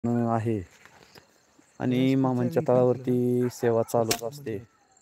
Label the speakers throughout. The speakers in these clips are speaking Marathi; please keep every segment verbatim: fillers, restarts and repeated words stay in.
Speaker 1: आहे आणि मामांच्या तळावरती सेवा चालूच असते.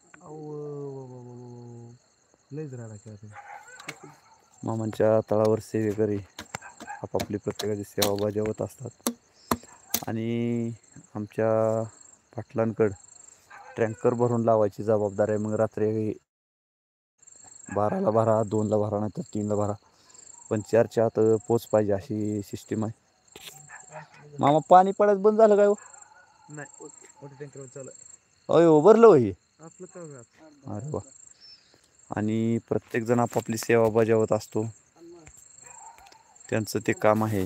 Speaker 1: मामांच्या तळावर सेवेकरी आपापली प्रत्येकाची सेवा बजावत असतात आणि आमच्या पाटलांकडं टँकर भरून लावायची जबाबदारी आहे. मग रात्री बाराला भरा, दोनला भरा, नाही तर तीनला भरा, पण चारच्या आत पोच पाहिजे अशी सिस्टीम आहे. मामा पाणी पडायचं बंद झालं काय हो?
Speaker 2: नाही, मोठं टँकर चालू आहे.
Speaker 1: अयो भरलं हो हे.
Speaker 2: आपलं काय
Speaker 1: अरे वा. आणि प्रत्येकजण आपापली सेवा बजावत असतो. त्यांचं ते काम आहे.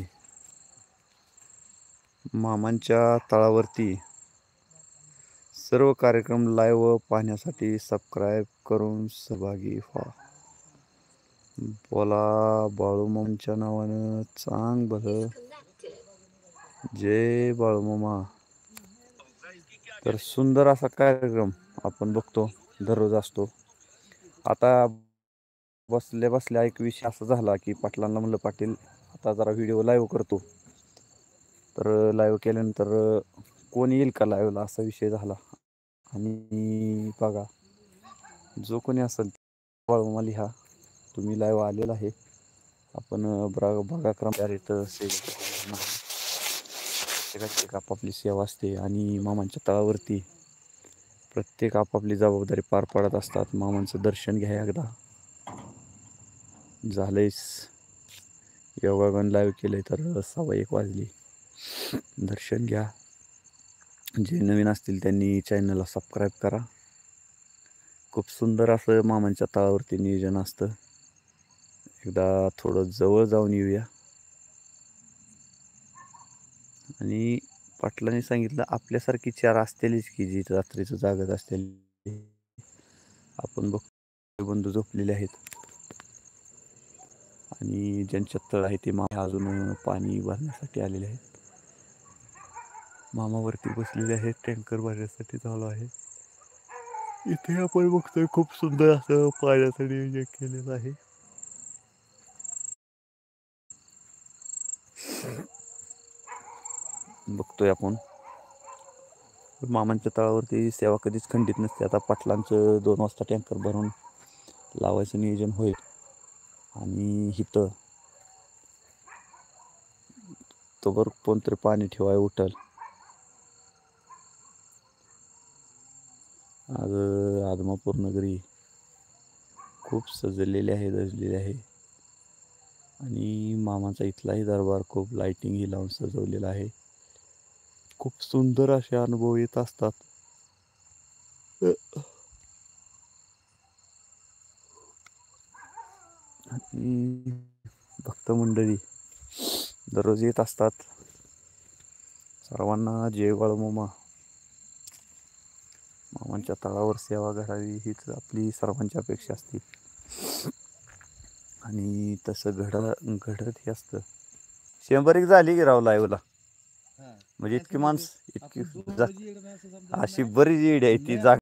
Speaker 1: मामांच्या तळावरती सर्व कार्यक्रम लाईव्ह पाहण्यासाठी सबस्क्राईब करून सहभागी व्हा. बोला बाळूमामांच्या नावानं चांग भलं. जय बाळूमामा. तर सुंदर असा कार्यक्रम आपण बघतो, दररोज असतो. आता बसल्या बसल्या एक विषय असा झाला की पाटलांना म्हणलं, पाटील आता जरा व्हिडिओ लाईव्ह करतो. तर लाईव्ह केल्यानंतर कोण येईल का लाईव्हला असा विषय झाला. आणि बघा, जो कोणी असेल बाळूमामा लिहा, तुम्ही लाईव्ह आलेला आहे. आपण बघा बघा क्रम प्रत्येकाची आपापली सेवा असते आणि मामांच्या तळावरती प्रत्येक आपापली जबाबदारी पार पाडत असतात. मामांचं दर्शन घ्या एकदा. झालंयच योगागन लाईव्ह केलंय तर सव्वा एक वाजली. दर्शन घ्या. जे नवीन असतील त्यांनी चॅनलला सबस्क्राईब करा. खूप सुंदर असं मामांच्या तळावरती नियोजन असतं. एकदा थोडं जवळ जाऊन येऊया. आणि पाटलांनी सांगितलं, आपल्यासारखी चार असतेलीच की जी रात्रीचं जागत असतील. आपण बघतो बंधू झोपलेले आहेत आणि ज्यांच्या तळ आहे ते मामा अजून पाणी भरण्यासाठी आलेले आहेत. मामावरती बसलेले आहेत, टँकर भरण्यासाठी चालू आहे. इथे आपण बघतोय खूप सुंदर असं पाण्याचं नियोजन केलेलं आहे. बघतोय आपण मामांच्या तळावरती सेवा कधीच खंडित नसते. आता पाटलांचं दोन वाजता टँकर भरून लावायचं नियोजन होईल आणि इथं तोवर कोणतरी पाणी ठेवाय उठल. आज आदमापूर नगरी खूप सजलेली आहे, दजलेली आहे आणि मामाचा इथलाही दरबार खूप लाइटिंगही लावून सजवलेला आहे. खूप सुंदर असे अनुभव येत असतात. आणि भक्त मंडळी दररोज येत असतात. सर्वांना जय बाळूमामा. मामांच्या तळावर सेवा घडावी हीच आपली सर्वांची अपेक्षा असते आणि तसं घड घडतही असतं. शंभर झाली की राव लाईव्हला. म्हणजे इतकी माणसं इतकी अशी बरीच येड आहे ती जाग